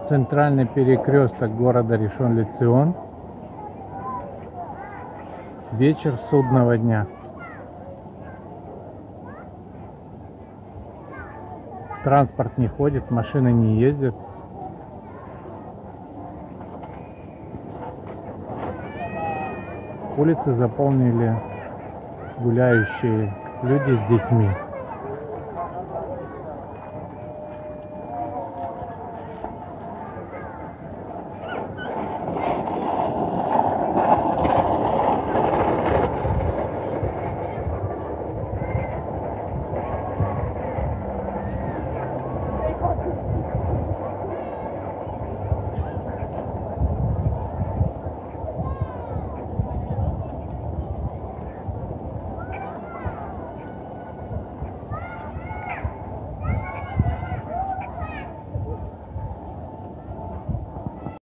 Центральный перекресток города Ришон-ле-Цион. Вечер судного дня. Транспорт не ходит, машины не ездят. Улицы заполнили гуляющие люди с детьми.